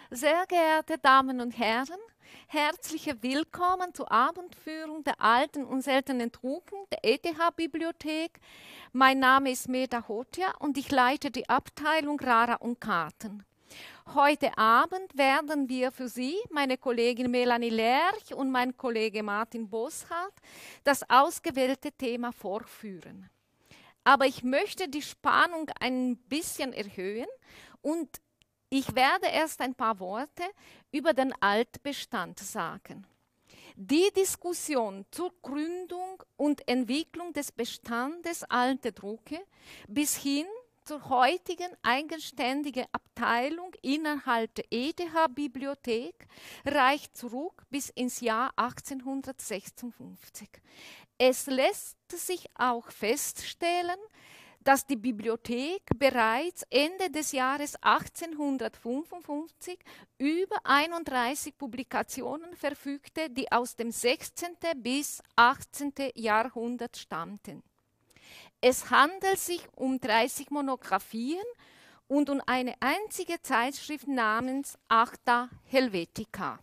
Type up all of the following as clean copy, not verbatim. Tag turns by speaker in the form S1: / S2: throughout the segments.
S1: Sehr geehrte Damen und Herren, herzlich willkommen zur Abendführung der alten und seltenen Drucken der ETH-Bibliothek. Mein Name ist Meda Hotia und ich leite die Abteilung Rara und Karten. Heute Abend werden wir für Sie, meine Kollegin Melanie Lerch und mein Kollege Martin Bosshardt, das ausgewählte Thema vorführen. Aber ich möchte die Spannung ein bisschen erhöhen und ich werde erst ein paar Worte über den Altbestand sagen. Die Diskussion zur Gründung und Entwicklung des Bestandes alte Drucke bis hin zur heutigen eigenständigen Abteilung innerhalb der ETH-Bibliothek reicht zurück bis ins Jahr 1856. Es lässt sich auch feststellen, dass die Bibliothek bereits Ende des Jahres 1855 über 31 Publikationen verfügte, die aus dem 16. bis 18. Jahrhundert stammten. Es handelt sich um 30 Monographien und um eine einzige Zeitschrift namens Acta Helvetica.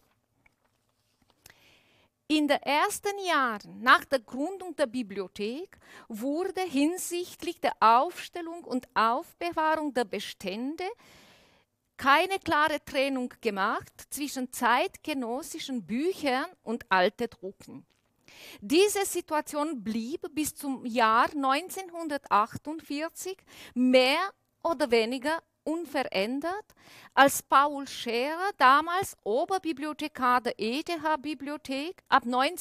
S1: In den ersten Jahren nach der Gründung der Bibliothek wurde hinsichtlich der Aufstellung und Aufbewahrung der Bestände keine klare Trennung gemacht zwischen zeitgenössischen Büchern und alten Drucken. Diese Situation blieb bis zum Jahr 1948 mehr oder weniger unverändert, als Paul Scherer, damals Oberbibliothekar der ETH-Bibliothek, ab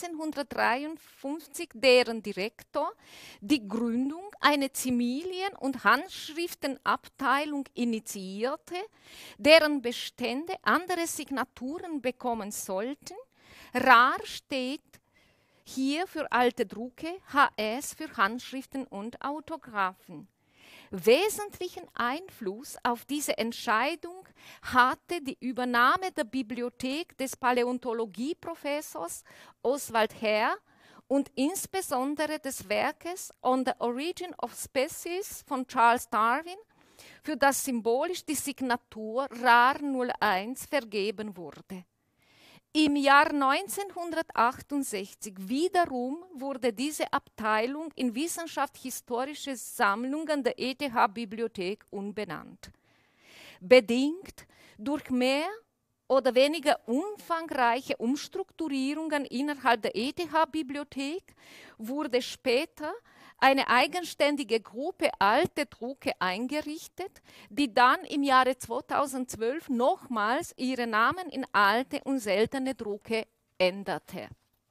S1: 1953 deren Direktor, die Gründung einer Zivilien- und Handschriftenabteilung initiierte, deren Bestände andere Signaturen bekommen sollten. Rar steht hier für alte Drucke, HS für Handschriften und Autographen. Wesentlichen Einfluss auf diese Entscheidung hatte die Übernahme der Bibliothek des Paläontologieprofessors Oswald Herr und insbesondere des Werkes On the Origin of Species von Charles Darwin, für das symbolisch die Signatur RAR 01 vergeben wurde. Im Jahr 1968 wiederum wurde diese Abteilung in Wissenschaftshistorische Sammlungen der ETH-Bibliothek umbenannt. Bedingt durch mehr oder weniger umfangreiche Umstrukturierungen innerhalb der ETH-Bibliothek wurde später eine eigenständige Gruppe alte Drucke eingerichtet, die dann im Jahre 2012 nochmals ihre Namen in alte und seltene Drucke änderte.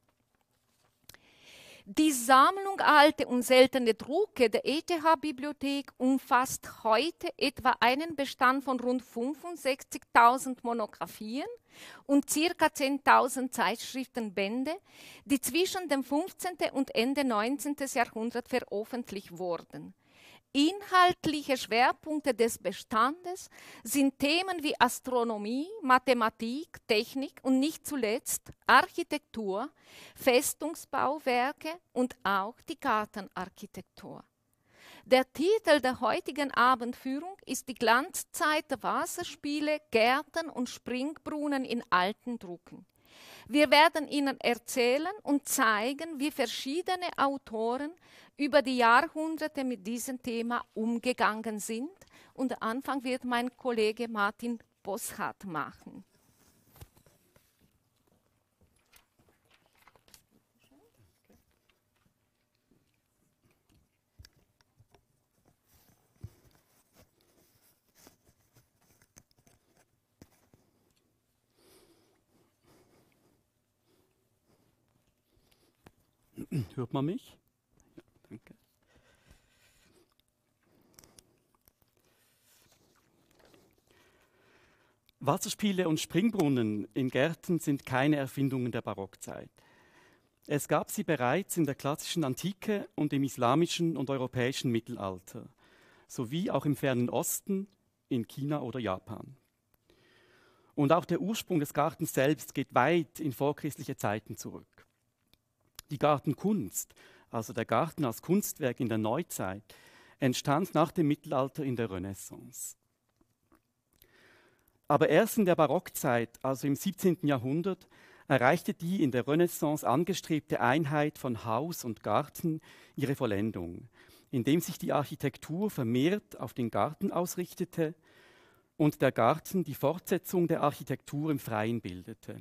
S1: Die Sammlung alte und seltene Drucke der ETH-Bibliothek umfasst heute etwa einen Bestand von rund 65.000 Monographien und ca. 10.000 Zeitschriftenbände, die zwischen dem 15. und Ende 19. Jahrhundert veröffentlicht wurden. Inhaltliche Schwerpunkte des Bestandes sind Themen wie Astronomie, Mathematik, Technik und nicht zuletzt Architektur, Festungsbauwerke und auch die Gartenarchitektur. Der Titel der heutigen Abendführung ist die Glanzzeit der Wasserspiele, Gärten und Springbrunnen in alten Drucken. Wir werden Ihnen erzählen und zeigen, wie verschiedene Autoren über die Jahrhunderte mit diesem Thema umgegangen sind. Und den Anfang wird mein Kollege Martin Bosshardt machen.
S2: Hört man mich? Ja, danke. Wasserspiele und Springbrunnen in Gärten sind keine Erfindungen der Barockzeit. Es gab sie bereits in der klassischen Antike und im islamischen und europäischen Mittelalter, sowie auch im fernen Osten, in China oder Japan. Und auch der Ursprung des Gartens selbst geht weit in vorchristliche Zeiten zurück. Die Gartenkunst, also der Garten als Kunstwerk in der Neuzeit, entstand nach dem Mittelalter in der Renaissance. Aber erst in der Barockzeit, also im 17. Jahrhundert, erreichte die in der Renaissance angestrebte Einheit von Haus und Garten ihre Vollendung, indem sich die Architektur vermehrt auf den Garten ausrichtete und der Garten die Fortsetzung der Architektur im Freien bildete.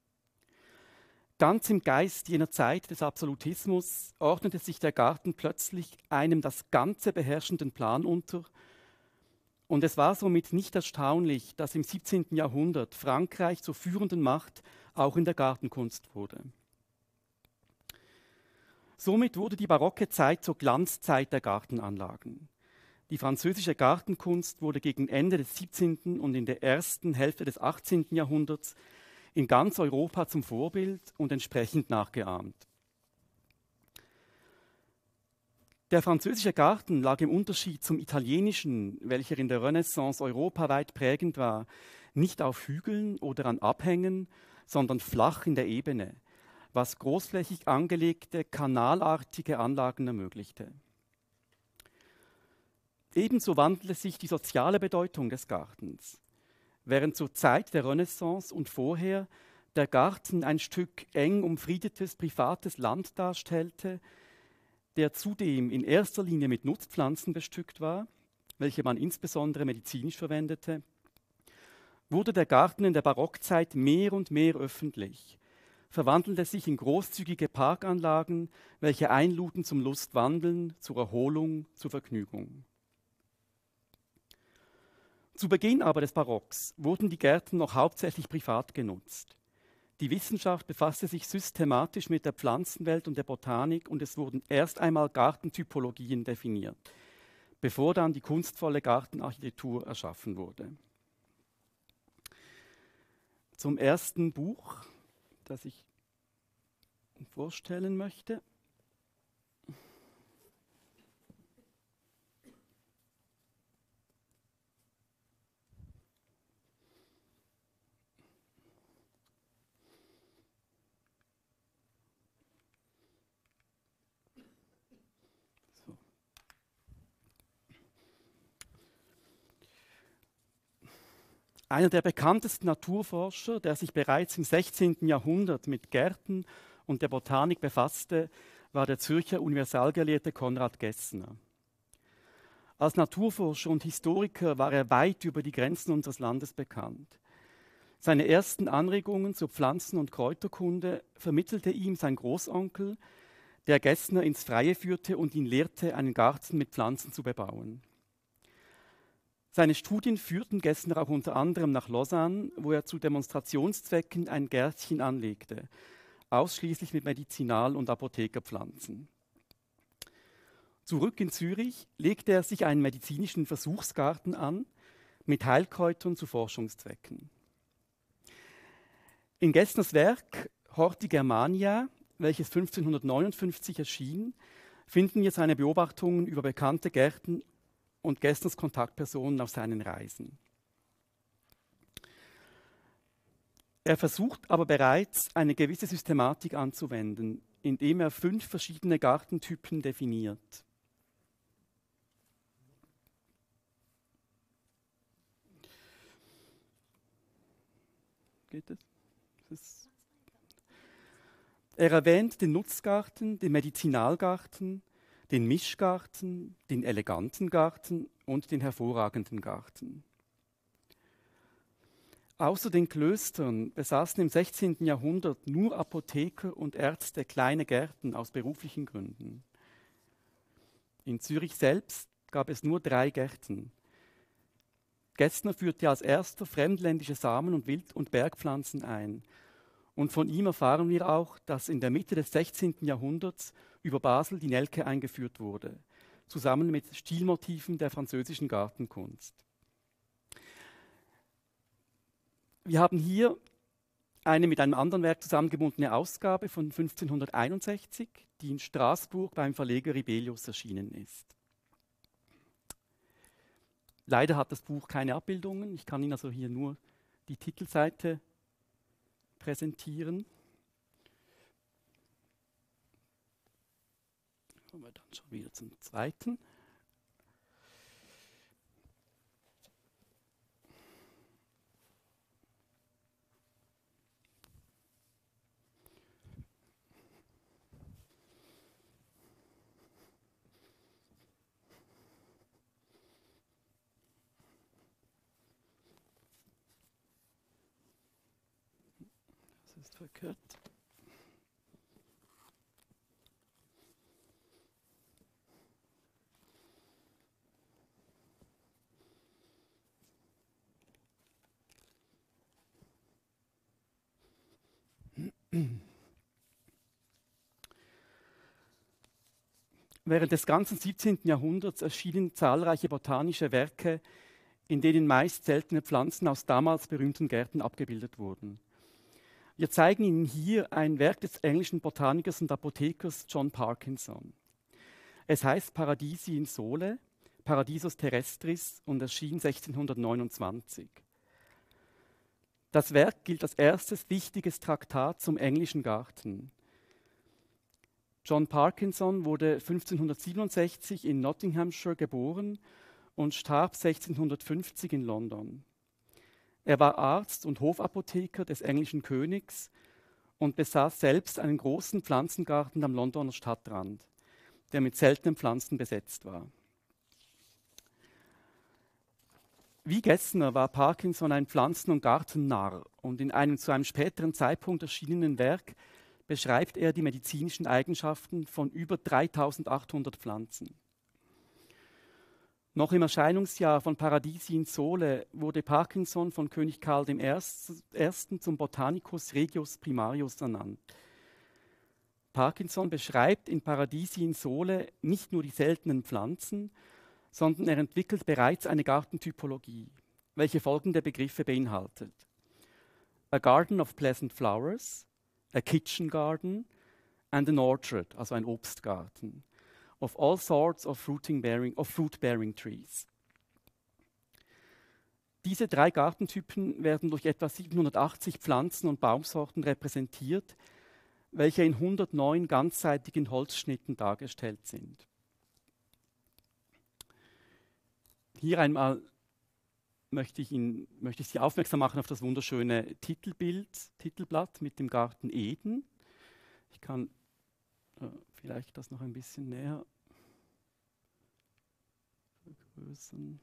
S2: Ganz im Geist jener Zeit des Absolutismus ordnete sich der Garten plötzlich einem das Ganze beherrschenden Plan unter, und es war somit nicht erstaunlich, dass im 17. Jahrhundert Frankreich zur führenden Macht auch in der Gartenkunst wurde. Somit wurde die barocke Zeit zur Glanzzeit der Gartenanlagen. Die französische Gartenkunst wurde gegen Ende des 17. und in der ersten Hälfte des 18. Jahrhunderts in ganz Europa zum Vorbild und entsprechend nachgeahmt. Der französische Garten lag im Unterschied zum italienischen, welcher in der Renaissance europaweit prägend war, nicht auf Hügeln oder an Abhängen, sondern flach in der Ebene, was großflächig angelegte, kanalartige Anlagen ermöglichte. Ebenso wandelte sich die soziale Bedeutung des Gartens. Während zur Zeit der Renaissance und vorher der Garten ein Stück eng umfriedetes privates Land darstellte, der zudem in erster Linie mit Nutzpflanzen bestückt war, welche man insbesondere medizinisch verwendete, wurde der Garten in der Barockzeit mehr und mehr öffentlich, verwandelte sich in großzügige Parkanlagen, welche einluden zum Lustwandeln, zur Erholung, zur Vergnügung. Zu Beginn aber des Barocks wurden die Gärten noch hauptsächlich privat genutzt. Die Wissenschaft befasste sich systematisch mit der Pflanzenwelt und der Botanik und es wurden erst einmal Gartentypologien definiert, bevor dann die kunstvolle Gartenarchitektur erschaffen wurde. Zum ersten Buch, das ich vorstellen möchte. Einer der bekanntesten Naturforscher, der sich bereits im 16. Jahrhundert mit Gärten und der Botanik befasste, war der Zürcher Universalgelehrte Konrad Gessner. Als Naturforscher und Historiker war er weit über die Grenzen unseres Landes bekannt. Seine ersten Anregungen zur Pflanzen- und Kräuterkunde vermittelte ihm sein Großonkel, der Gessner ins Freie führte und ihn lehrte, einen Garten mit Pflanzen zu bebauen. Seine Studien führten Gessner auch unter anderem nach Lausanne, wo er zu Demonstrationszwecken ein Gärtchen anlegte, ausschließlich mit Medizinal- und Apothekerpflanzen. Zurück in Zürich legte er sich einen medizinischen Versuchsgarten an, mit Heilkräutern zu Forschungszwecken. In Gessners Werk Horti Germania, welches 1559 erschien, finden wir seine Beobachtungen über bekannte Gärten und Gessners Kontaktpersonen auf seinen Reisen. Er versucht aber bereits, eine gewisse Systematik anzuwenden, indem er 5 verschiedene Gartentypen definiert. Geht es? Er erwähnt den Nutzgarten, den Medizinalgarten, den Mischgarten, den eleganten Garten und den hervorragenden Garten. Außer den Klöstern besaßen im 16. Jahrhundert nur Apotheker und Ärzte kleine Gärten aus beruflichen Gründen. In Zürich selbst gab es nur 3 Gärten. Gessner führte als erster fremdländische Samen- und Wild- und Bergpflanzen ein. Und von ihm erfahren wir auch, dass in der Mitte des 16. Jahrhunderts über Basel die Nelke eingeführt wurde, zusammen mit Stilmotiven der französischen Gartenkunst. Wir haben hier eine mit einem anderen Werk zusammengebundene Ausgabe von 1561, die in Straßburg beim Verleger Ribelius erschienen ist. Leider hat das Buch keine Abbildungen, ich kann Ihnen also hier nur die Titelseite präsentieren. Kommen wir dann schon wieder zum zweiten. ist verkehrt. Während des ganzen 17. Jahrhunderts erschienen zahlreiche botanische Werke, in denen meist seltene Pflanzen aus damals berühmten Gärten abgebildet wurden. Wir zeigen Ihnen hier ein Werk des englischen Botanikers und Apothekers John Parkinson. Es heißt Paradisi in Sole, Paradisus terrestris und erschien 1629. Das Werk gilt als erstes wichtiges Traktat zum englischen Garten. John Parkinson wurde 1567 in Nottinghamshire geboren und starb 1650 in London. Er war Arzt und Hofapotheker des englischen Königs und besaß selbst einen großen Pflanzengarten am Londoner Stadtrand, der mit seltenen Pflanzen besetzt war. Wie Gessner war Parkinson ein Pflanzen- und Gartennarr und in einem zu einem späteren Zeitpunkt erschienenen Werk beschreibt er die medizinischen Eigenschaften von über 3800 Pflanzen. Noch im Erscheinungsjahr von Paradisi in Sole wurde Parkinson von König Karl I. zum Botanicus Regius Primarius ernannt. Parkinson beschreibt in Paradisi in Sole nicht nur die seltenen Pflanzen, sondern er entwickelt bereits eine Gartentypologie, welche folgende Begriffe beinhaltet: A garden of pleasant flowers, a kitchen garden and an orchard, also ein Obstgarten, of all sorts of fruit-bearing trees. Diese drei Gartentypen werden durch etwa 780 Pflanzen und Baumsorten repräsentiert, welche in 109 ganzseitigen Holzschnitten dargestellt sind. Hier einmal möchte ich Sie aufmerksam machen auf das wunderschöne Titelblatt mit dem Garten Eden. Ich kann vielleicht das noch ein bisschen näher vergrößern.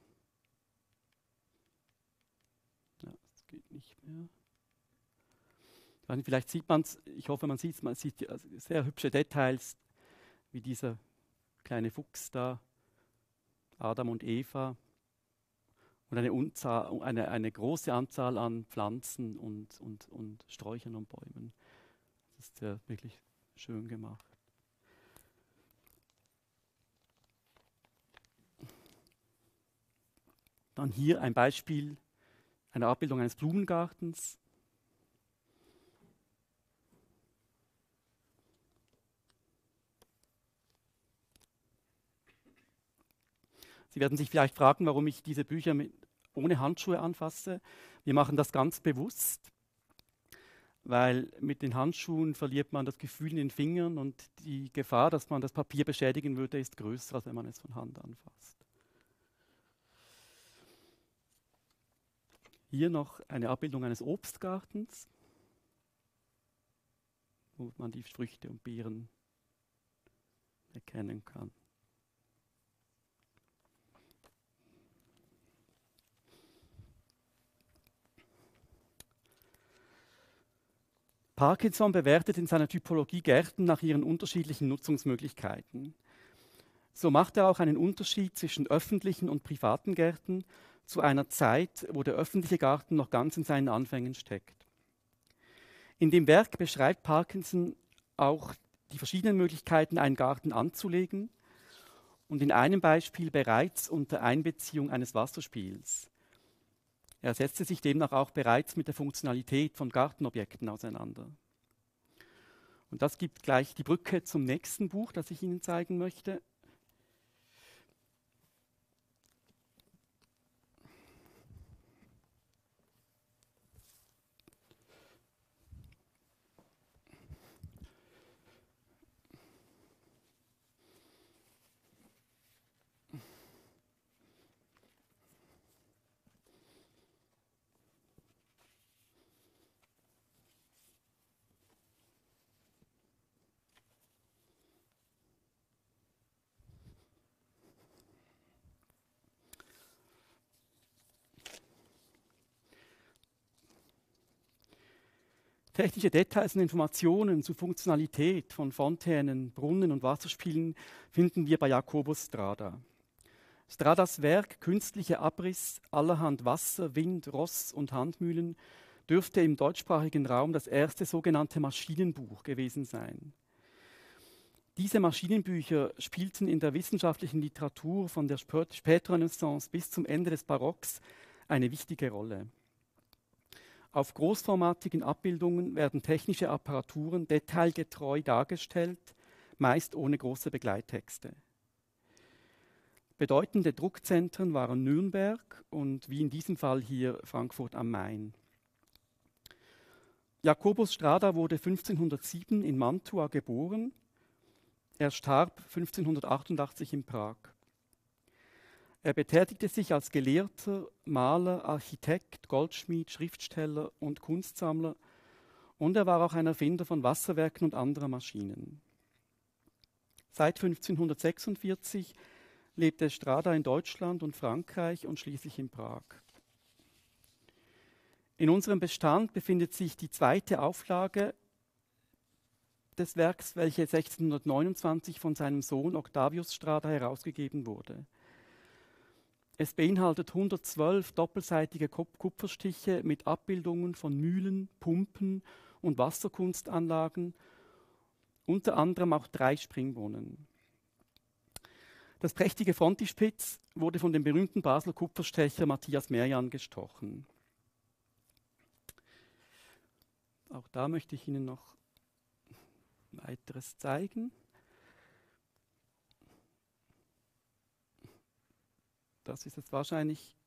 S2: Ja, das geht nicht mehr. Vielleicht sieht man es, ich hoffe, man sieht sehr hübsche Details, wie dieser kleine Fuchs da, Adam und Eva, und eine große Anzahl an Pflanzen und Sträuchern und Bäumen. Das ist ja wirklich schön gemacht. Dann hier ein Beispiel einer Abbildung eines Blumengartens. Sie werden sich vielleicht fragen, warum ich diese Bücher ohne Handschuhe anfasse. Wir machen das ganz bewusst, weil mit den Handschuhen verliert man das Gefühl in den Fingern und die Gefahr, dass man das Papier beschädigen würde, ist größer, als wenn man es von Hand anfasst. Hier noch eine Abbildung eines Obstgartens, wo man die Früchte und Beeren erkennen kann. Parkinson bewertet in seiner Typologie Gärten nach ihren unterschiedlichen Nutzungsmöglichkeiten. So macht er auch einen Unterschied zwischen öffentlichen und privaten Gärten zu einer Zeit, wo der öffentliche Garten noch ganz in seinen Anfängen steckt. In dem Werk beschreibt Parkinson auch die verschiedenen Möglichkeiten, einen Garten anzulegen und in einem Beispiel bereits unter Einbeziehung eines Wasserspiels. Er setzte sich demnach auch bereits mit der Funktionalität von Gartenobjekten auseinander. Und das gibt gleich die Brücke zum nächsten Buch, das ich Ihnen zeigen möchte. Technische Details und Informationen zur Funktionalität von Fontänen, Brunnen und Wasserspielen finden wir bei Jacobus Strada. Stradas Werk, künstlicher Abriss allerhand Wasser-, Wind-, Ross- und Handmühlen, dürfte im deutschsprachigen Raum das erste sogenannte Maschinenbuch gewesen sein. Diese Maschinenbücher spielten in der wissenschaftlichen Literatur von der Spätrenaissance bis zum Ende des Barocks eine wichtige Rolle. Auf großformatigen Abbildungen werden technische Apparaturen detailgetreu dargestellt, meist ohne große Begleittexte. Bedeutende Druckzentren waren Nürnberg und wie in diesem Fall hier Frankfurt am Main. Jacobus Strada wurde 1507 in Mantua geboren. Er starb 1588 in Prag. Er betätigte sich als Gelehrter, Maler, Architekt, Goldschmied, Schriftsteller und Kunstsammler und er war auch ein Erfinder von Wasserwerken und anderer Maschinen. Seit 1546 lebte Strada in Deutschland und Frankreich und schließlich in Prag. In unserem Bestand befindet sich die zweite Auflage des Werks, welche 1629 von seinem Sohn Octavius Strada herausgegeben wurde. Es beinhaltet 112 doppelseitige Kupferstiche mit Abbildungen von Mühlen, Pumpen und Wasserkunstanlagen, unter anderem auch 3 Springbrunnen. Das prächtige Frontispiz wurde von dem berühmten Basler Kupferstecher Matthias Merjan gestochen. Auch da möchte ich Ihnen noch weiteres zeigen. Das ist jetzt wahrscheinlich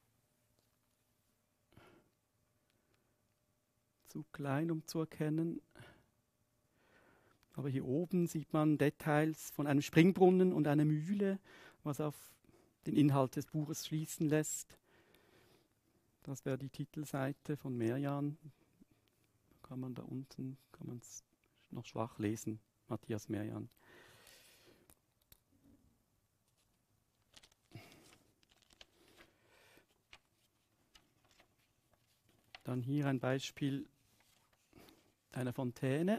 S2: zu klein, um zu erkennen. Aber hier oben sieht man Details von einem Springbrunnen und einer Mühle, was auf den Inhalt des Buches schließen lässt. Das wäre die Titelseite von Merjan. Kann man da unten, kann man es noch schwach lesen, Matthias Merjan. Dann hier ein Beispiel einer Fontäne.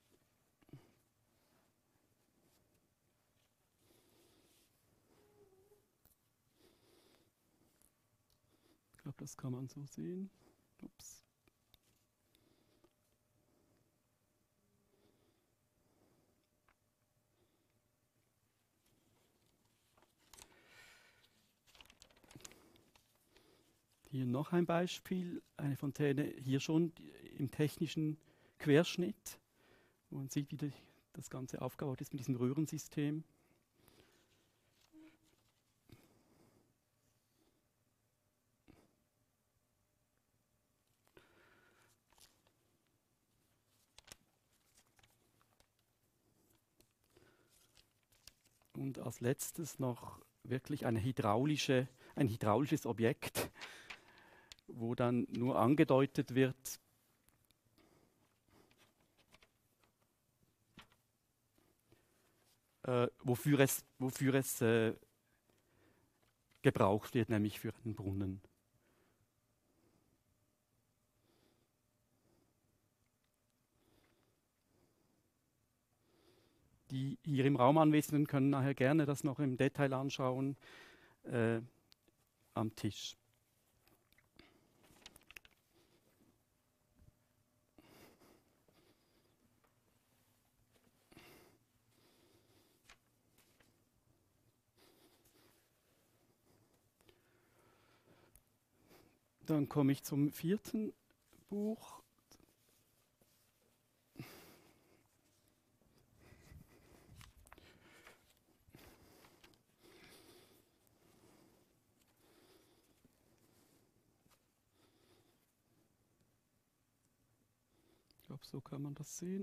S2: Ich glaube, das kann man so sehen. Ups. Hier noch ein Beispiel, eine Fontäne, hier schon im technischen Querschnitt. Man sieht, wie das Ganze aufgebaut ist mit diesem Röhrensystem. Und als letztes noch wirklich ein hydraulisches Objekt, wo dann nur angedeutet wird, wofür es gebraucht wird, nämlich für einen Brunnen. Die hier im Raum Anwesenden können nachher gerne das noch im Detail anschauen am Tisch. Dann komme ich zum 4. Buch. Ich glaube, so kann man das sehen.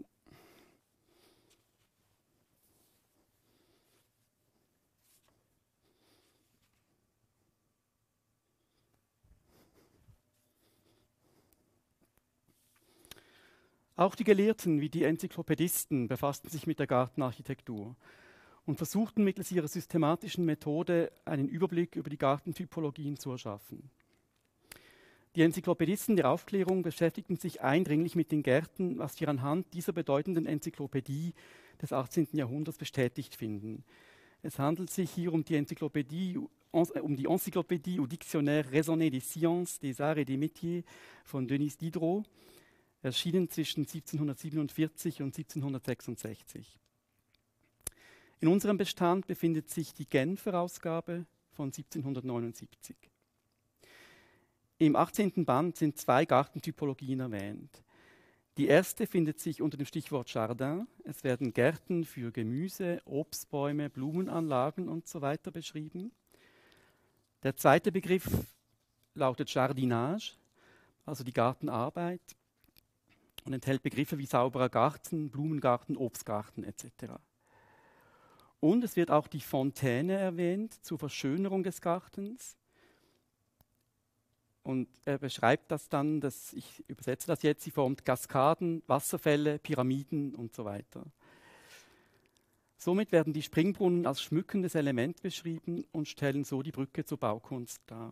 S2: Auch die Gelehrten wie die Enzyklopädisten befassten sich mit der Gartenarchitektur und versuchten mittels ihrer systematischen Methode einen Überblick über die Gartentypologien zu erschaffen. Die Enzyklopädisten der Aufklärung beschäftigten sich eindringlich mit den Gärten, was wir anhand dieser bedeutenden Enzyklopädie des 18. Jahrhunderts bestätigt finden. Es handelt sich hier um die Encyclopédie ou Dictionnaire raisonné des sciences, des arts et des métiers von Denis Diderot, erschienen zwischen 1747 und 1766. In unserem Bestand befindet sich die Genfer Ausgabe von 1779. Im 18. Band sind 2 Gartentypologien erwähnt. Die erste findet sich unter dem Stichwort Jardin. Es werden Gärten für Gemüse, Obstbäume, Blumenanlagen usw. beschrieben. Der zweite Begriff lautet Jardinage, also die Gartenarbeit, und enthält Begriffe wie sauberer Garten, Blumengarten, Obstgarten etc. Und es wird auch die Fontäne erwähnt zur Verschönerung des Gartens. Und er beschreibt das dann, ich übersetze das jetzt, sie formt Kaskaden, Wasserfälle, Pyramiden und so weiter. Somit werden die Springbrunnen als schmückendes Element beschrieben und stellen so die Brücke zur Baukunst dar.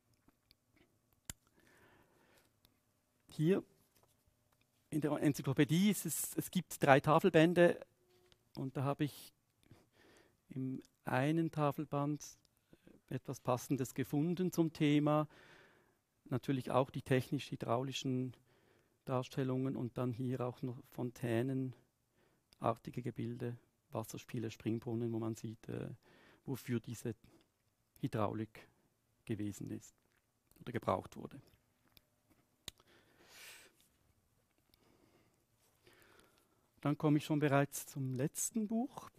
S2: Hier in der Enzyklopädie es gibt 3 Tafelbände und da habe ich im einen Tafelband etwas Passendes gefunden zum Thema. Natürlich auch die technisch-hydraulischen Darstellungen und dann hier auch noch fontänenartige Gebilde, Wasserspiele, Springbrunnen, wo man sieht, wofür diese Hydraulik gewesen ist oder gebraucht wurde. Dann komme ich schon bereits zum letzten Buch.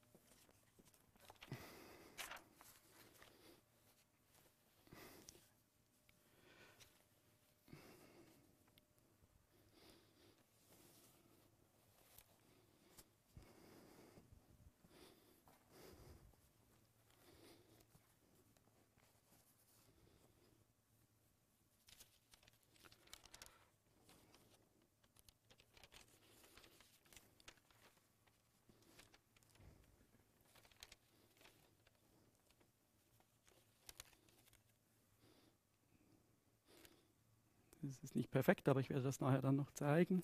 S2: Das ist nicht perfekt, aber ich werde das nachher dann noch zeigen.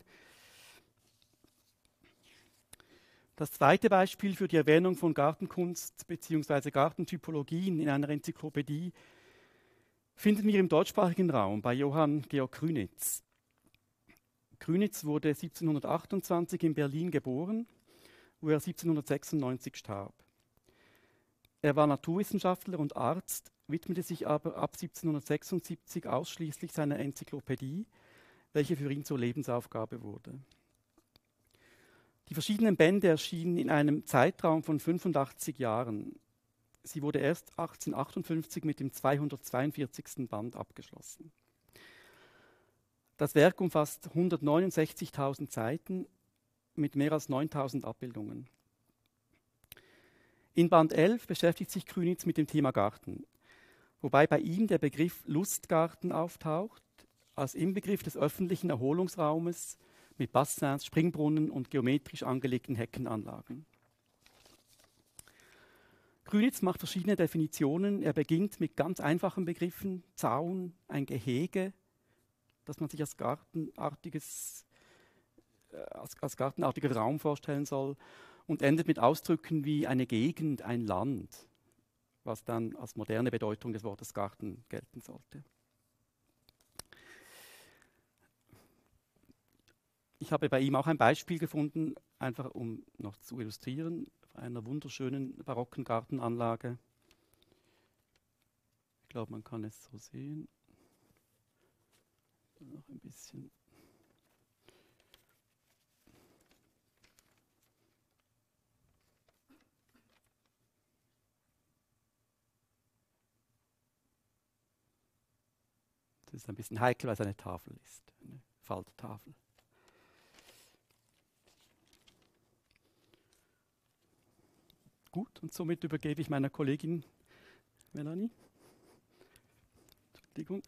S2: Das zweite Beispiel für die Erwähnung von Gartenkunst bzw. Gartentypologien in einer Enzyklopädie finden wir im deutschsprachigen Raum bei Johann Georg Krünitz. Krünitz wurde 1728 in Berlin geboren, wo er 1796 starb. Er war Naturwissenschaftler und Arzt, widmete sich aber ab 1776 ausschließlich seiner Enzyklopädie, welche für ihn zur Lebensaufgabe wurde. Die verschiedenen Bände erschienen in einem Zeitraum von 85 Jahren. Sie wurde erst 1858 mit dem 242. Band abgeschlossen. Das Werk umfasst 169.000 Seiten mit mehr als 9.000 Abbildungen. In Band 11 beschäftigt sich Krünitz mit dem Thema Garten, wobei bei ihm der Begriff Lustgarten auftaucht, als Inbegriff des öffentlichen Erholungsraumes mit Bassins, Springbrunnen und geometrisch angelegten Heckenanlagen. Krünitz macht verschiedene Definitionen. Er beginnt mit ganz einfachen Begriffen: Zaun, ein Gehege, das man sich als gartenartiger Raum vorstellen soll, und endet mit Ausdrücken wie eine Gegend, ein Land, was dann als moderne Bedeutung des Wortes Garten gelten sollte. Ich habe bei ihm auch ein Beispiel gefunden, einfach um noch zu illustrieren, einer wunderschönen barocken Gartenanlage. Ich glaube, man kann es so sehen. Noch ein bisschen. Das ist ein bisschen heikel, weil es eine Tafel ist, eine Falttafel. Gut, und somit übergebe ich meiner Kollegin Melanie. Entschuldigung.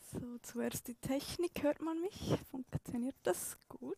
S3: So, zuerst die Technik, hört man mich? Funktioniert das gut?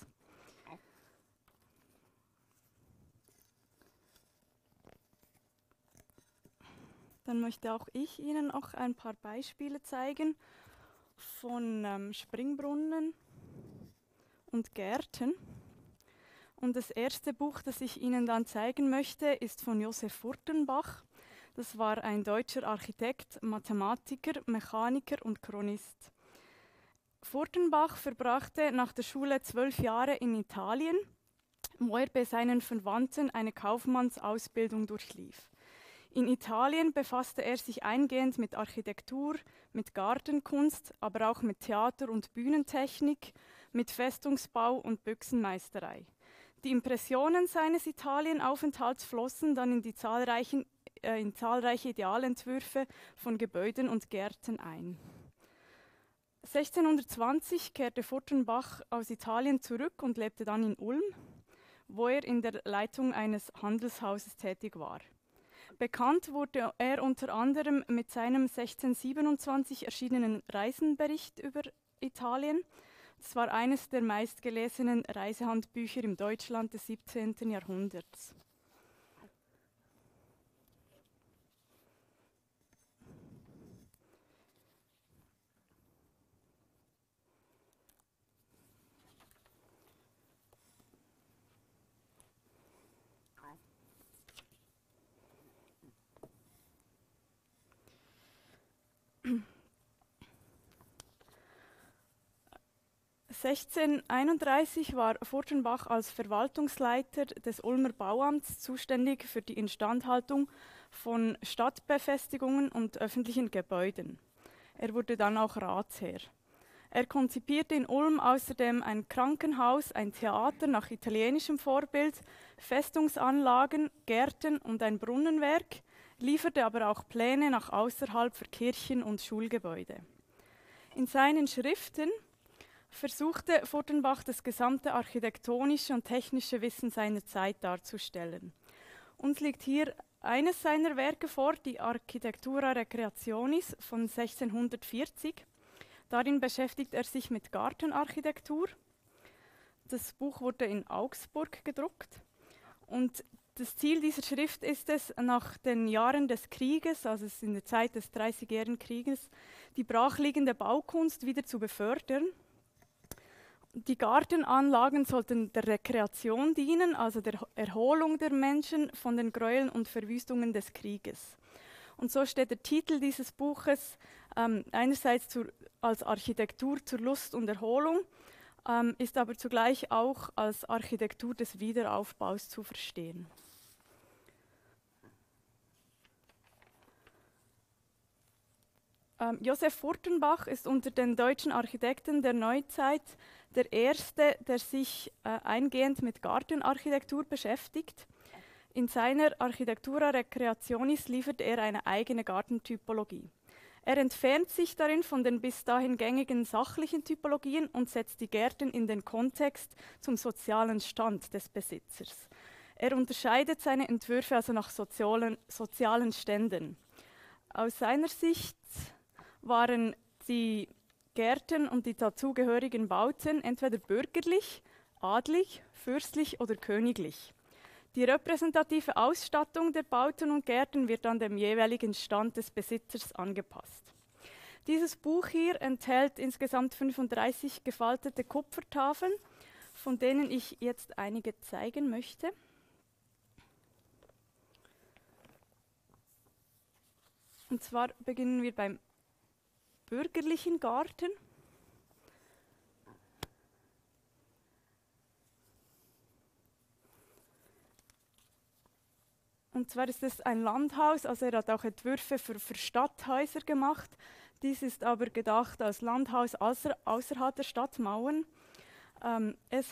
S3: Dann möchte auch ich Ihnen auch ein paar Beispiele zeigen von Springbrunnen und Gärten. Und das erste Buch, das ich Ihnen dann zeigen möchte, ist von Josef Furtenbach. Das war ein deutscher Architekt, Mathematiker, Mechaniker und Chronist. Furtenbach verbrachte nach der Schule 12 Jahre in Italien, wo er bei seinen Verwandten eine Kaufmannsausbildung durchlief. In Italien befasste er sich eingehend mit Architektur, mit Gartenkunst, aber auch mit Theater- und Bühnentechnik, mit Festungsbau und Büchsenmeisterei. Die Impressionen seines Italienaufenthalts flossen dann in zahlreiche Idealentwürfe von Gebäuden und Gärten ein. 1620 kehrte Furtenbach aus Italien zurück und lebte dann in Ulm, wo er in der Leitung eines Handelshauses tätig war. Bekannt wurde er unter anderem mit seinem 1627 erschienenen Reisenbericht über Italien. Das war eines der meistgelesenen Reisehandbücher im Deutschland des 17. Jahrhunderts. (1631) war Furtenbach als Verwaltungsleiter des Ulmer Bauamts zuständig für die Instandhaltung von Stadtbefestigungen und öffentlichen Gebäuden. Er wurde dann auch Ratsherr. Er konzipierte in Ulm außerdem ein Krankenhaus, ein Theater nach italienischem Vorbild, Festungsanlagen, Gärten und ein Brunnenwerk, lieferte aber auch Pläne nach außerhalb für Kirchen und Schulgebäude. In seinen Schriften versuchte Furtenbach das gesamte architektonische und technische Wissen seiner Zeit darzustellen. Uns liegt hier eines seiner Werke vor, die Architectura Recreationis von 1640. Darin beschäftigt er sich mit Gartenarchitektur. Das Buch wurde in Augsburg gedruckt und das Ziel dieser Schrift ist es, nach den Jahren des Krieges, also in der Zeit des Dreißigjährigen Krieges, die brachliegende Baukunst wieder zu befördern. Die Gartenanlagen sollten der Rekreation dienen, also der Erholung der Menschen von den Gräueln und Verwüstungen des Krieges. Und so steht der Titel dieses Buches einerseits als Architektur zur Lust und Erholung, ist aber zugleich auch als Architektur des Wiederaufbaus zu verstehen. Josef Furtenbach ist unter den deutschen Architekten der Neuzeit der erste, der sich eingehend mit Gartenarchitektur beschäftigt. In seiner Architectura Recreationis liefert er eine eigene Gartentypologie. Er entfernt sich darin von den bis dahin gängigen sachlichen Typologien und setzt die Gärten in den Kontext zum sozialen Stand des Besitzers. Er unterscheidet seine Entwürfe also nach sozialen Ständen. Aus seiner Sicht waren die Gärten und die dazugehörigen Bauten entweder bürgerlich, adlig, fürstlich oder königlich. Die repräsentative Ausstattung der Bauten und Gärten wird an dem jeweiligen Stand des Besitzers angepasst. Dieses Buch hier enthält insgesamt 35 gefaltete Kupfertafeln, von denen ich jetzt einige zeigen möchte. Und zwar beginnen wir beim bürgerlichen Garten. Und zwar ist es ein Landhaus, also er hat auch Entwürfe für Stadthäuser gemacht. Dies ist aber gedacht als Landhaus außerhalb der Stadtmauern. Das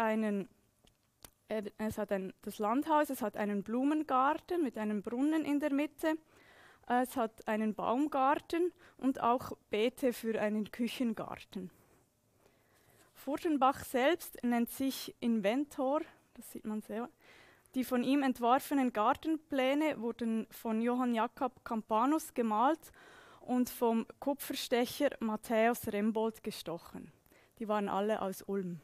S3: Landhaus, es hat einen Blumengarten mit einem Brunnen in der Mitte. Es hat einen Baumgarten und auch Beete für einen Küchengarten. Furtenbach selbst nennt sich Inventor, das sieht man sehr. Die von ihm entworfenen Gartenpläne wurden von Johann Jakob Campanus gemalt und vom Kupferstecher Matthäus Rembold gestochen. Die waren alle aus Ulm.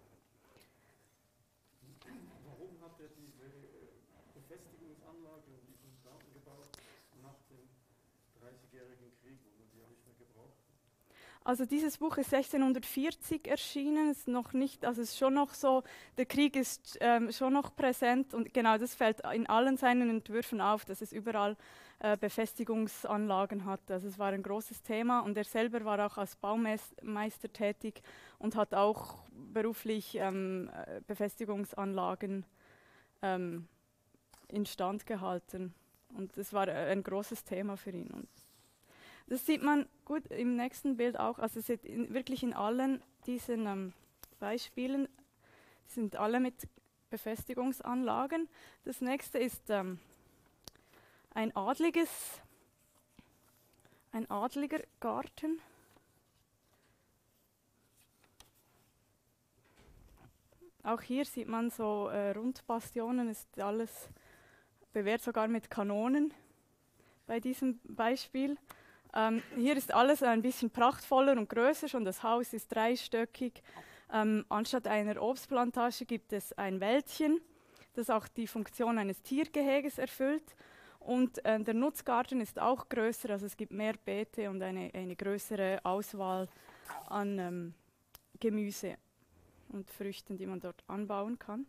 S2: Warum hat er diese Befestigungsanlage und diesen Garten gebaut nach dem Dreißigjährigen Krieg, wo man die ja nicht mehr gebraucht hat?
S3: Also dieses Buch ist 1640 erschienen, ist noch nicht, also es ist schon noch so, der Krieg ist schon noch präsent und genau das fällt in allen seinen Entwürfen auf, dass es überall Befestigungsanlagen hat. Also es war ein großes Thema und er selber war auch als Baumeister tätig und hat auch beruflich Befestigungsanlagen instand gehalten und es war ein großes Thema für ihn. Und das sieht man gut im nächsten Bild auch. Also es wirklich in allen diesen Beispielen sind alle mit Befestigungsanlagen. Das nächste ist ein adliger Garten. Auch hier sieht man so Rundbastionen, ist alles bewehrt, sogar mit Kanonen bei diesem Beispiel. Hier ist alles ein bisschen prachtvoller und größer, schon das Haus ist dreistöckig. Anstatt einer Obstplantage gibt es ein Wäldchen, das auch die Funktion eines Tiergeheges erfüllt. Und der Nutzgarten ist auch größer, also es gibt mehr Beete und eine größere Auswahl an Gemüse und Früchten, die man dort anbauen kann.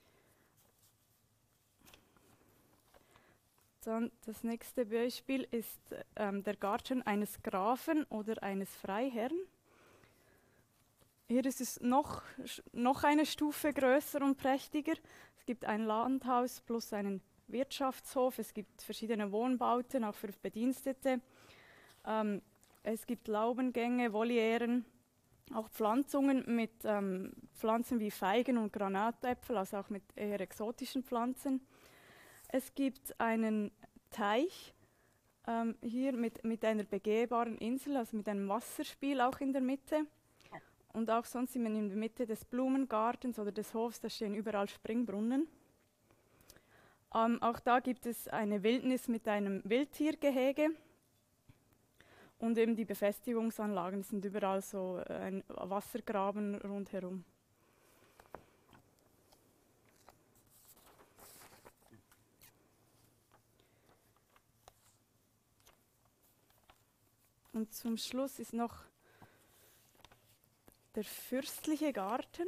S3: Dann das nächste Beispiel ist der Garten eines Grafen oder eines Freiherrn. Hier ist es noch eine Stufe größer und prächtiger. Es gibt ein Landhaus plus einen Wirtschaftshof, es gibt verschiedene Wohnbauten, auch für Bedienstete. Es gibt Laubengänge, Volieren, auch Pflanzungen mit Pflanzen wie Feigen und Granatäpfel, also auch mit eher exotischen Pflanzen. Es gibt einen Teich hier mit einer begehbaren Insel, also mit einem Wasserspiel auch in der Mitte. Und auch sonst in der Mitte des Blumengartens oder des Hofs, da stehen überall Springbrunnen. Auch da gibt es eine Wildnis mit einem Wildtiergehege. Und eben die Befestigungsanlagen sind überall so ein Wassergraben rundherum. Und zum Schluss ist noch der fürstliche Garten.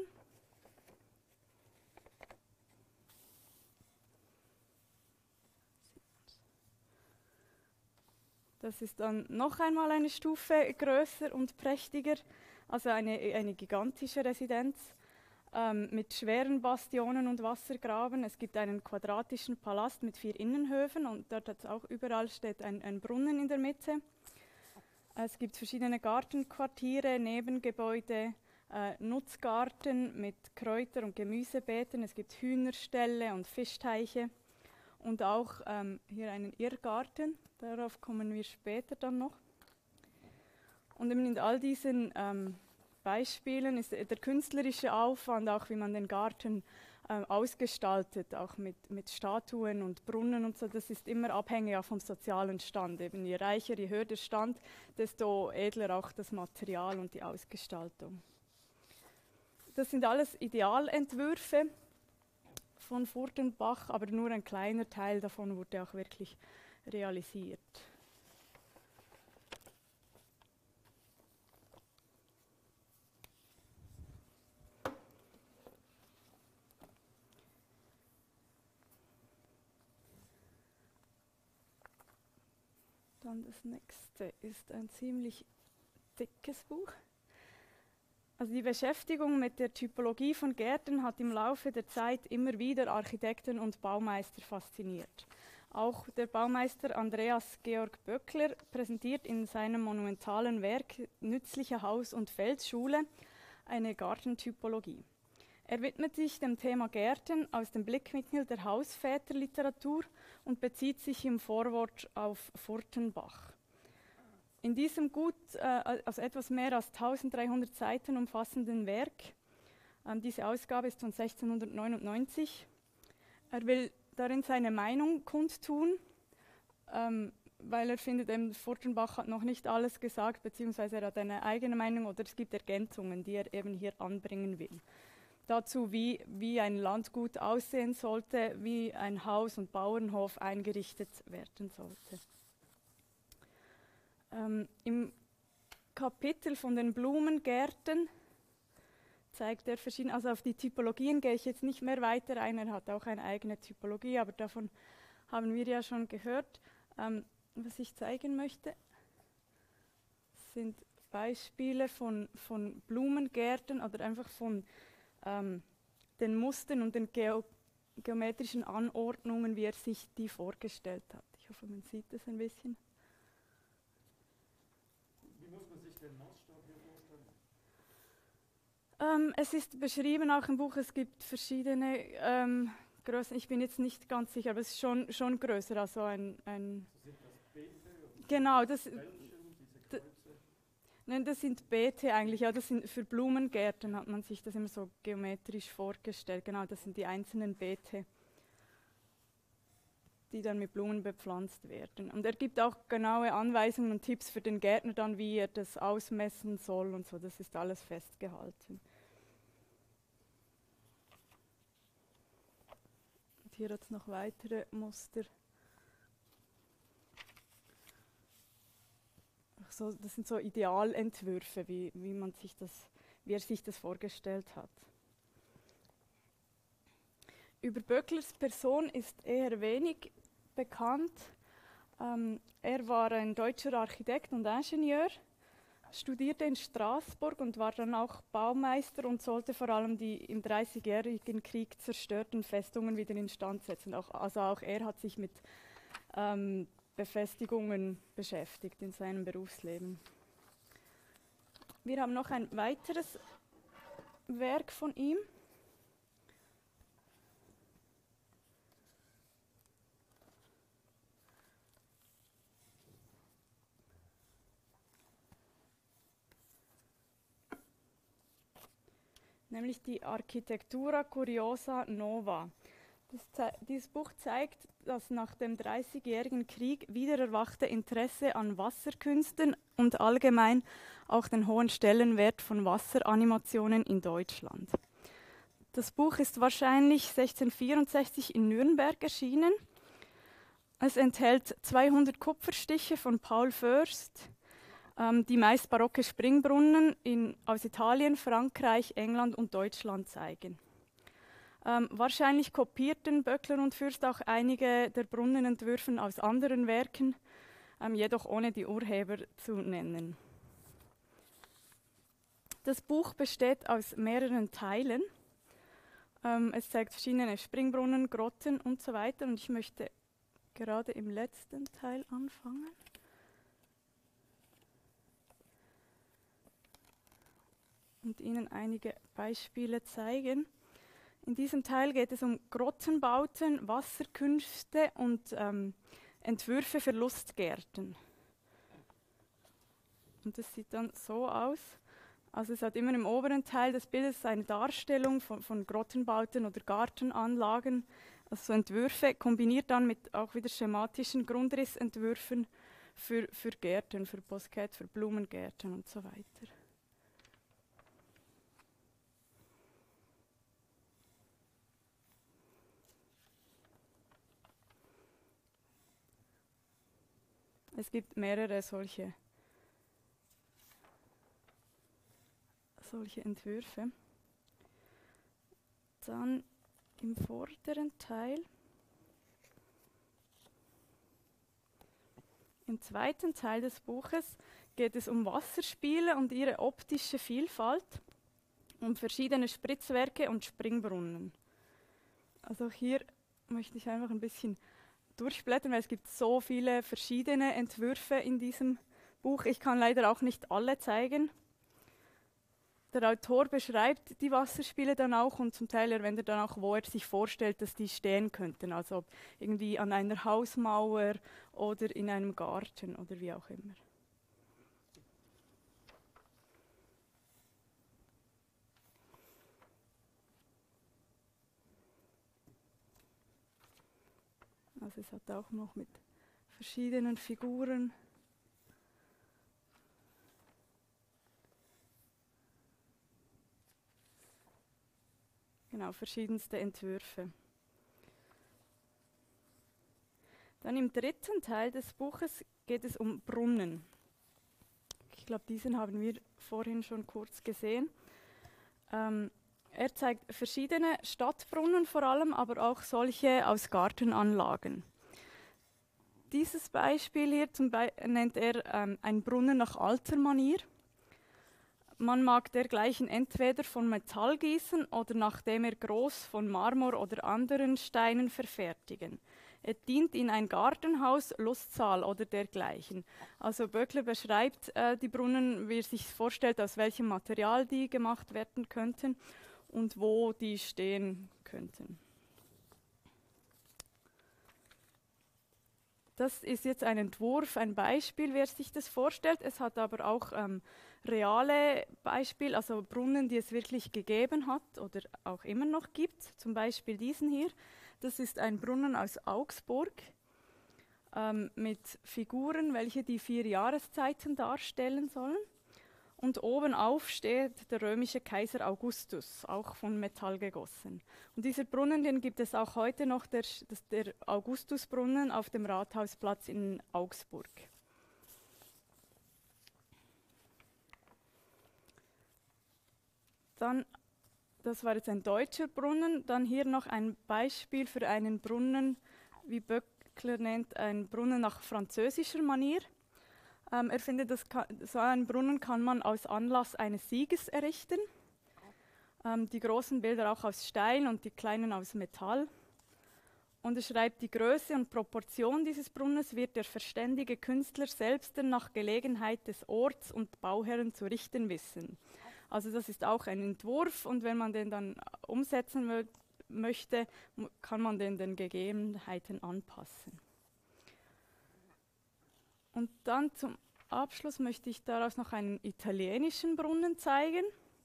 S3: Das ist dann noch einmal eine Stufe größer und prächtiger, also eine gigantische Residenz mit schweren Bastionen und Wassergraben. Es gibt einen quadratischen Palast mit 4 Innenhöfen und dort hat es auch überall steht ein Brunnen in der Mitte. Es gibt verschiedene Gartenquartiere, Nebengebäude, Nutzgarten mit Kräuter- und Gemüsebeeten. Es gibt Hühnerställe und Fischteiche und auch hier einen Irrgarten. Darauf kommen wir später dann noch. Und eben in all diesen Beispielen ist der künstlerische Aufwand, auch wie man den Garten ausgestaltet, auch mit Statuen und Brunnen und so, das ist immer abhängig auch vom sozialen Stand. Eben je reicher, je höher der Stand, desto edler auch das Material und die Ausgestaltung. Das sind alles Idealentwürfe von Furtenbach, aber nur ein kleiner Teil davon wurde auch wirklich realisiert. Dann das nächste ist ein ziemlich dickes Buch. Also die Beschäftigung mit der Typologie von Gärten hat im Laufe der Zeit immer wieder Architekten und Baumeister fasziniert. Auch der Baumeister Andreas Georg Böckler präsentiert in seinem monumentalen Werk Nützliche Haus- und Feldschule eine Gartentypologie. Er widmet sich dem Thema Gärten aus dem Blickwinkel der Hausväterliteratur und bezieht sich im Vorwort auf Furtenbach. In diesem also etwas mehr als 1300 Seiten umfassenden Werk, diese Ausgabe ist von 1699, er will darin seine Meinung kundtun, weil er findet, Furtenbach hat noch nicht alles gesagt, beziehungsweise er hat eine eigene Meinung oder es gibt Ergänzungen, die er eben hier anbringen will. Dazu, wie ein Landgut aussehen sollte, wie ein Haus und Bauernhof eingerichtet werden sollte. Im Kapitel von den Blumengärten zeigt er verschiedene, also auf die Typologien gehe ich jetzt nicht mehr weiter ein, er hat auch eine eigene Typologie, aber davon haben wir ja schon gehört. Was ich zeigen möchte, sind Beispiele von Blumengärten oder einfach von den Mustern und den geometrischen Anordnungen, wie er sich die vorgestellt hat. Ich hoffe, man sieht das ein bisschen.
S2: Wie muss man sich den Maßstab hier vorstellen?
S3: Es ist beschrieben auch im Buch, es gibt verschiedene Größen. Ich bin jetzt nicht ganz sicher, aber es ist schon größer. Also ein
S2: Sind das Beete?
S3: genau,
S2: Nein,
S3: das sind Beete eigentlich. Ja, das sind für Blumengärten hat man sich das immer so geometrisch vorgestellt. Genau, das sind die einzelnen Beete, die dann mit Blumen bepflanzt werden. Und er gibt auch genaue Anweisungen und Tipps für den Gärtner dann, wie er das ausmessen soll und so. Das ist alles festgehalten. Und hier hat es noch weitere Muster. So, das sind so Idealentwürfe, wie er sich das vorgestellt hat. Über Böcklers Person ist eher wenig bekannt. Er war ein deutscher Architekt und Ingenieur, studierte in Straßburg und war dann auch Baumeister und sollte vor allem die im Dreißigjährigen Krieg zerstörten Festungen wieder instand setzen. Also auch er hat sich mit Befestigungen beschäftigt in seinem Berufsleben. Wir haben noch ein weiteres Werk von ihm. Nämlich die Architectura Curiosa Nova. Dieses Buch zeigt das nach dem Dreißigjährigen Krieg wiedererwachte Interesse an Wasserkünsten und allgemein auch den hohen Stellenwert von Wasseranimationen in Deutschland. Das Buch ist wahrscheinlich 1664 in Nürnberg erschienen. Es enthält 200 Kupferstiche von Paul Foerst, die meist barocke Springbrunnen aus Italien, Frankreich, England und Deutschland zeigen. Wahrscheinlich kopierten Böckler und Fürst auch einige der Brunnenentwürfe aus anderen Werken, jedoch ohne die Urheber zu nennen. Das Buch besteht aus mehreren Teilen. Es zeigt verschiedene Springbrunnen, Grotten und so weiter. Und ich möchte gerade im letzten Teil anfangen. Und Ihnen einige Beispiele zeigen. In diesem Teil geht es um Grottenbauten, Wasserkünste und Entwürfe für Lustgärten. Und das sieht dann so aus. Also es hat immer im oberen Teil des Bildes eine Darstellung von Grottenbauten oder Gartenanlagen, also so Entwürfe, kombiniert dann mit auch wieder schematischen Grundrissentwürfen für Gärten, für Boskett, für Blumengärten und so weiter. Es gibt mehrere solche Entwürfe. Dann im vorderen Teil, im zweiten Teil des Buches, geht es um Wasserspiele und ihre optische Vielfalt, um verschiedene Spritzwerke und Springbrunnen. Also hier möchte ich einfach ein bisschen durchblättern, weil es gibt so viele verschiedene Entwürfe in diesem Buch. Ich kann leider auch nicht alle zeigen. Der Autor beschreibt die Wasserspiele dann auch und zum Teil erwähnt er dann auch, wo er sich vorstellt, dass die stehen könnten. Also irgendwie an einer Hausmauer oder in einem Garten oder wie auch immer. Also es hat auch noch mit verschiedenen Figuren. Genau, verschiedenste Entwürfe. Dann im dritten Teil des Buches geht es um Brunnen. Ich glaube, diesen haben wir vorhin schon kurz gesehen. Er zeigt verschiedene Stadtbrunnen vor allem, aber auch solche aus Gartenanlagen. Dieses Beispiel hier nennt er einen Brunnen nach alter Manier. Man mag dergleichen entweder von Metall gießen oder nachdem er groß von Marmor oder anderen Steinen verfertigen. Er dient in ein Gartenhaus, Lustsaal oder dergleichen. Also Böckler beschreibt die Brunnen, wie er sich vorstellt, aus welchem Material die gemacht werden könnten und wo die stehen könnten. Das ist jetzt ein Entwurf, ein Beispiel, wer sich das vorstellt. Es hat aber auch reale Beispiele, also Brunnen, die es wirklich gegeben hat oder auch immer noch gibt. Zum Beispiel diesen hier. Das ist ein Brunnen aus Augsburg mit Figuren, welche die 4 Jahreszeiten darstellen sollen. Und oben auf steht der römische Kaiser Augustus, auch von Metall gegossen. Und dieser Brunnen, den gibt es auch heute noch, der Augustusbrunnen auf dem Rathausplatz in Augsburg. Dann, das war jetzt ein deutscher Brunnen, dann hier noch ein Beispiel für einen Brunnen, wie Böckler nennt, ein Brunnen nach französischer Manier. Er findet, so einen Brunnen kann man aus Anlass eines Sieges errichten. Die großen Bilder auch aus Stein und die kleinen aus Metall. Und er schreibt, die Größe und Proportion dieses Brunnens wird der verständige Künstler selbst nach Gelegenheit des Orts und Bauherren zu richten wissen. Also das ist auch ein Entwurf und wenn man den dann umsetzen möchte, kann man den Gegebenheiten anpassen. Und dann zum Abschluss möchte ich daraus noch einen italienischen Brunnen zeigen.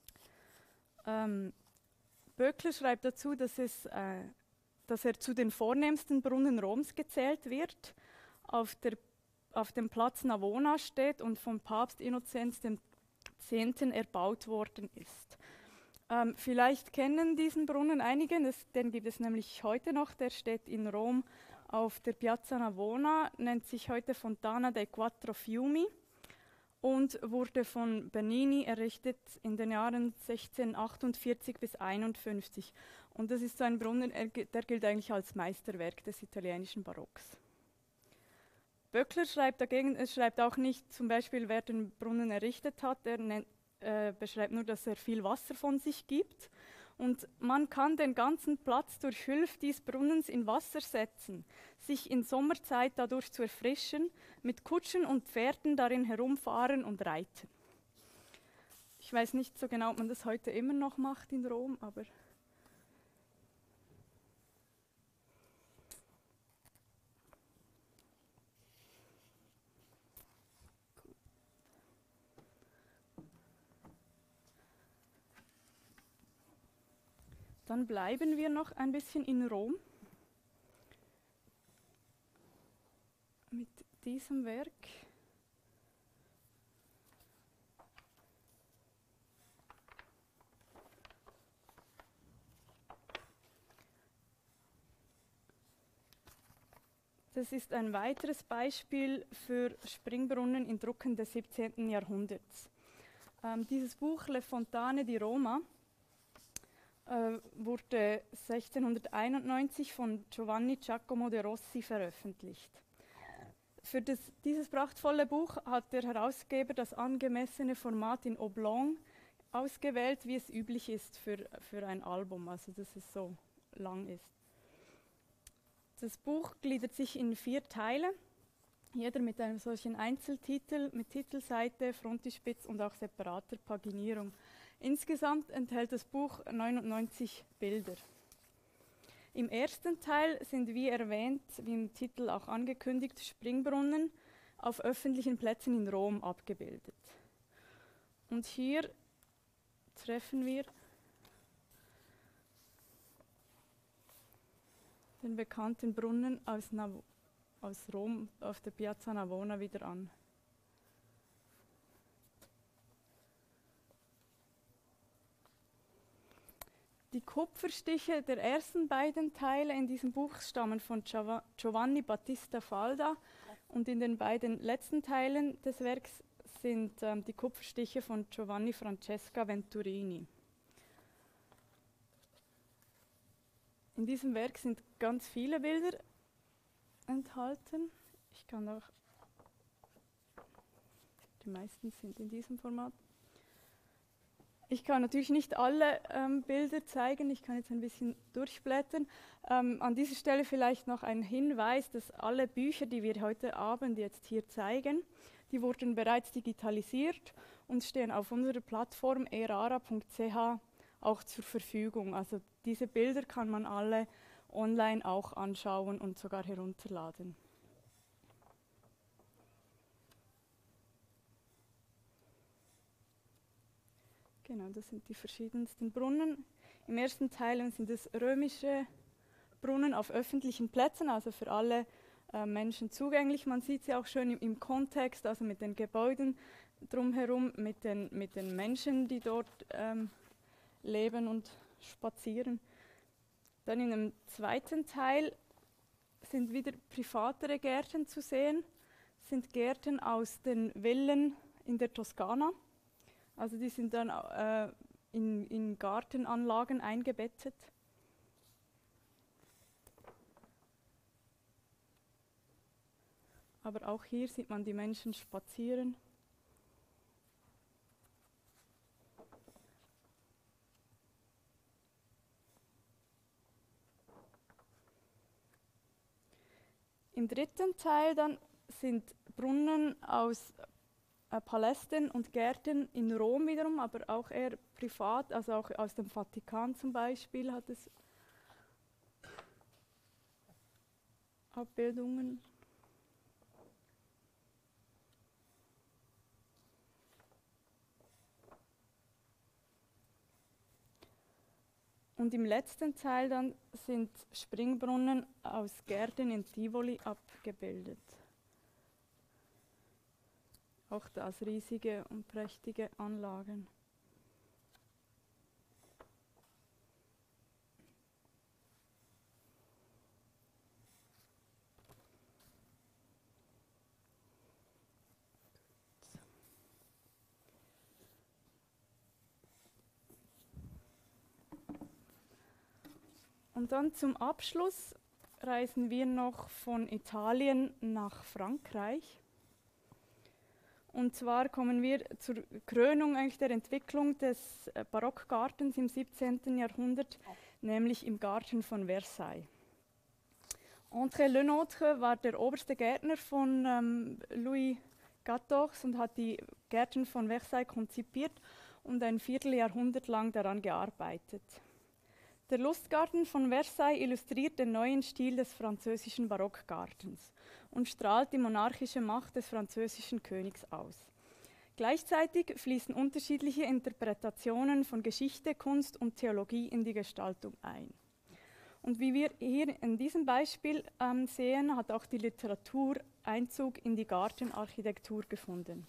S3: Böckler schreibt dazu, dass er zu den vornehmsten Brunnen Roms gezählt wird, auf dem Platz Navona steht und vom Papst Innozenz X. erbaut worden ist. Vielleicht kennen diesen Brunnen einige, den gibt es nämlich heute noch, der steht in Rom auf der Piazza Navona, nennt sich heute Fontana dei Quattro Fiumi und wurde von Bernini errichtet in den Jahren 1648 bis 1851. Und das ist so ein Brunnen, der gilt eigentlich als Meisterwerk des italienischen Barocks. Böckler schreibt dagegen, es schreibt auch nicht zum Beispiel, wer den Brunnen errichtet hat, beschreibt nur, dass er viel Wasser von sich gibt. Und man kann den ganzen Platz durch Hilfe dieses Brunnens in Wasser setzen, sich in Sommerzeit dadurch zu erfrischen, mit Kutschen und Pferden darin herumfahren und reiten. Ich weiß nicht so genau, ob man das heute immer noch macht in Rom, aber dann bleiben wir noch ein bisschen in Rom mit diesem Werk. Das ist ein weiteres Beispiel für Springbrunnen in Drucken des 17. Jahrhunderts. Dieses Buch Le Fontane di Roma wurde 1691 von Giovanni Giacomo de Rossi veröffentlicht. Für dieses prachtvolle Buch hat der Herausgeber das angemessene Format in Oblong ausgewählt, wie es üblich ist für ein Album, also dass es so lang ist. Das Buch gliedert sich in 4 Teile, jeder mit einem solchen Einzeltitel, mit Titelseite, Frontispiz und auch separater Paginierung. Insgesamt enthält das Buch 99 Bilder. Im ersten Teil sind, wie erwähnt, wie im Titel auch angekündigt, Springbrunnen auf öffentlichen Plätzen in Rom abgebildet. Und hier treffen wir den bekannten Brunnen aus aus Rom auf der Piazza Navona wieder an. Die Kupferstiche der ersten beiden Teile in diesem Buch stammen von Giovanni Battista Falda und in den beiden letzten Teilen des Werks sind die Kupferstiche von Giovanni Francesca Venturini. In diesem Werk sind ganz viele Bilder enthalten. Ich kann auch, die meisten sind in diesem Format. Ich kann natürlich nicht alle Bilder zeigen, ich kann jetzt ein bisschen durchblättern. An dieser Stelle vielleicht noch ein Hinweis, dass alle Bücher, die wir heute Abend jetzt hier zeigen, die wurden bereits digitalisiert und stehen auf unserer Plattform erara.ch auch zur Verfügung. Also diese Bilder kann man alle online auch anschauen und sogar herunterladen. Genau, das sind die verschiedensten Brunnen. Im ersten Teil sind es römische Brunnen auf öffentlichen Plätzen, also für alle Menschen zugänglich. Man sieht sie auch schön im Kontext, also mit den Gebäuden drumherum, mit den Menschen, die dort leben und spazieren. Dann in dem zweiten Teil sind wieder privatere Gärten zu sehen, sind Gärten aus den Villen in der Toskana. Also die sind dann in Gartenanlagen eingebettet. Aber auch hier sieht man die Menschen spazieren. Im dritten Teil dann sind Brunnen aus Palästen und Gärten in Rom wiederum, aber auch eher privat, also auch aus dem Vatikan zum Beispiel hat es Abbildungen. Und im letzten Teil dann sind Springbrunnen aus Gärten in Tivoli abgebildet. Auch das riesige und prächtige Anlagen. Und dann zum Abschluss reisen wir noch von Italien nach Frankreich. Und zwar kommen wir zur Krönung eigentlich der Entwicklung des Barockgartens im 17. Jahrhundert, nämlich im Garten von Versailles. André Le Nôtre war der oberste Gärtner von Louis XIV und hat die Gärten von Versailles konzipiert und ein Vierteljahrhundert lang daran gearbeitet. Der Lustgarten von Versailles illustriert den neuen Stil des französischen Barockgartens und strahlt die monarchische Macht des französischen Königs aus. Gleichzeitig fließen unterschiedliche Interpretationen von Geschichte, Kunst und Theologie in die Gestaltung ein. Und wie wir hier in diesem Beispiel sehen, hat auch die Literatur Einzug in die Gartenarchitektur gefunden.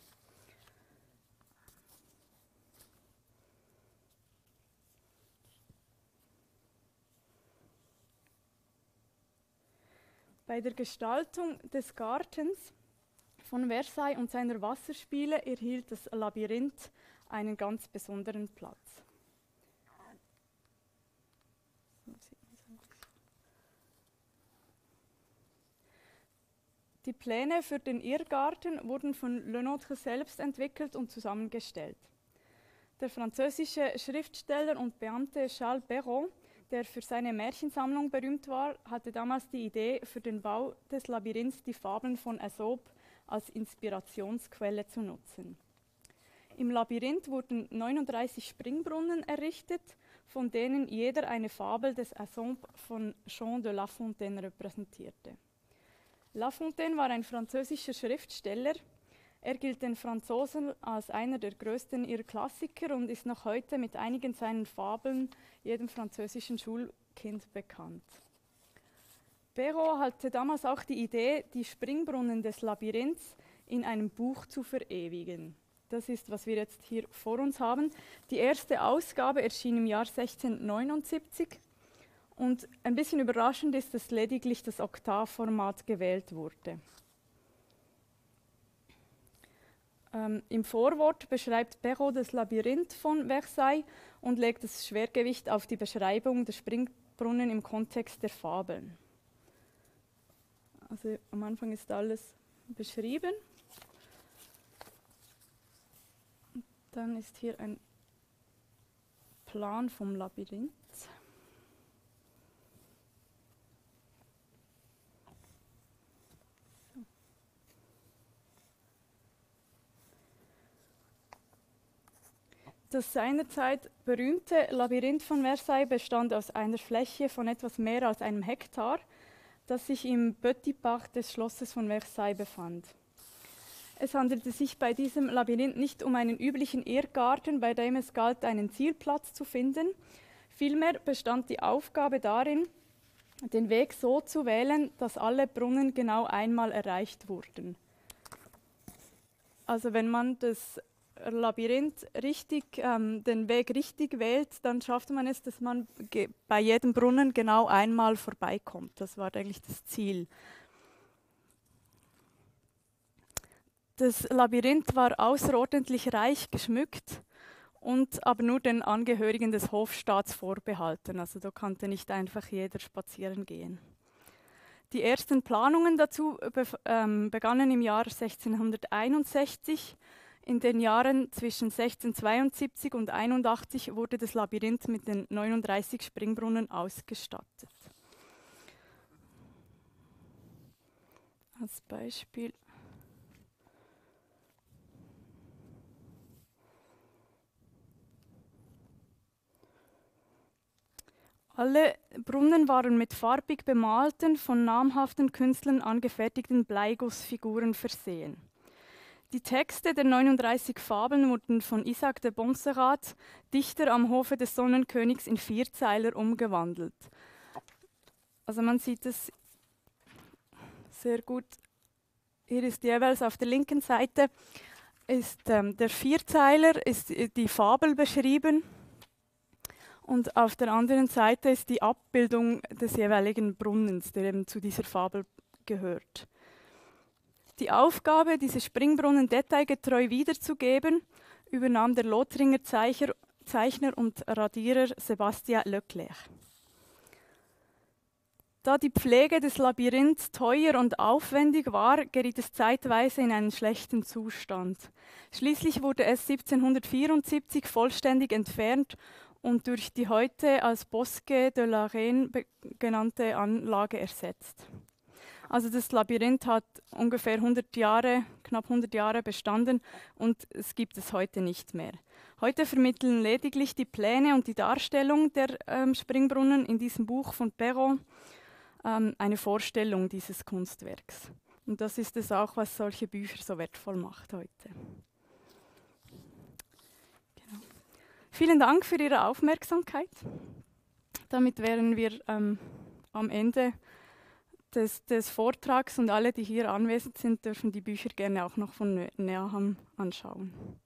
S3: Bei der Gestaltung des Gartens von Versailles und seiner Wasserspiele erhielt das Labyrinth einen ganz besonderen Platz. Die Pläne für den Irrgarten wurden von Le Nôtre selbst entwickelt und zusammengestellt. Der französische Schriftsteller und Beamte Charles Perrault, der für seine Märchensammlung berühmt war, hatte damals die Idee, für den Bau des Labyrinths die Fabeln von Aesop als Inspirationsquelle zu nutzen. Im Labyrinth wurden 39 Springbrunnen errichtet, von denen jeder eine Fabel des Aesop von Jean de La Fontaine repräsentierte. La Fontaine war ein französischer Schriftsteller. Er gilt den Franzosen als einer der größten ihrer Klassiker und ist noch heute mit einigen seiner Fabeln jedem französischen Schulkind bekannt. Perrault hatte damals auch die Idee, die Springbrunnen des Labyrinths in einem Buch zu verewigen. Das ist, was wir jetzt hier vor uns haben. Die erste Ausgabe erschien im Jahr 1679 und ein bisschen überraschend ist, dass lediglich das Oktavformat gewählt wurde. Im Vorwort beschreibt Perrault das Labyrinth von Versailles und legt das Schwergewicht auf die Beschreibung der Springbrunnen im Kontext der Fabeln. Also am Anfang ist alles beschrieben. Dann ist hier ein Plan vom Labyrinth. Das seinerzeit berühmte Labyrinth von Versailles bestand aus einer Fläche von etwas mehr als einem Hektar, das sich im Petit Parc des Schlosses von Versailles befand. Es handelte sich bei diesem Labyrinth nicht um einen üblichen Irrgarten, bei dem es galt, einen Zielplatz zu finden. Vielmehr bestand die Aufgabe darin, den Weg so zu wählen, dass alle Brunnen genau einmal erreicht wurden. Also wenn man das Labyrinth den Weg richtig wählt, dann schafft man es, dass man bei jedem Brunnen genau einmal vorbeikommt. Das war eigentlich das Ziel. Das Labyrinth war außerordentlich reich geschmückt und aber nur den Angehörigen des Hofstaats vorbehalten. Also da konnte nicht einfach jeder spazieren gehen. Die ersten Planungen dazu begannen im Jahr 1661. In den Jahren zwischen 1672 und 1681 wurde das Labyrinth mit den 39 Springbrunnen ausgestattet. Als Beispiel. Alle Brunnen waren mit farbig bemalten, von namhaften Künstlern angefertigten Bleigussfiguren versehen. Die Texte der 39 Fabeln wurden von Isaac de Bonserrat, Dichter am Hofe des Sonnenkönigs, in Vierzeiler umgewandelt. Also man sieht es sehr gut. Hier ist jeweils auf der linken Seite ist der Vierzeiler, ist die Fabel beschrieben. Und auf der anderen Seite ist die Abbildung des jeweiligen Brunnens, der eben zu dieser Fabel gehört. Die Aufgabe, diese Springbrunnen detailgetreu wiederzugeben, übernahm der Lothringer Zeichner und Radierer Sébastien Leclerc. Da die Pflege des Labyrinths teuer und aufwendig war, geriet es zeitweise in einen schlechten Zustand. Schließlich wurde es 1774 vollständig entfernt und durch die heute als Bosquet de la Reine genannte Anlage ersetzt. Also das Labyrinth hat ungefähr knapp 100 Jahre bestanden und es gibt es heute nicht mehr. Heute vermitteln lediglich die Pläne und die Darstellung der Springbrunnen in diesem Buch von Perrault eine Vorstellung dieses Kunstwerks. Und das ist es auch, was solche Bücher so wertvoll macht heute. Genau. Vielen Dank für Ihre Aufmerksamkeit. Damit wären wir am Ende des Vortrags und alle, die hier anwesend sind, dürfen die Bücher gerne auch noch von näher anschauen.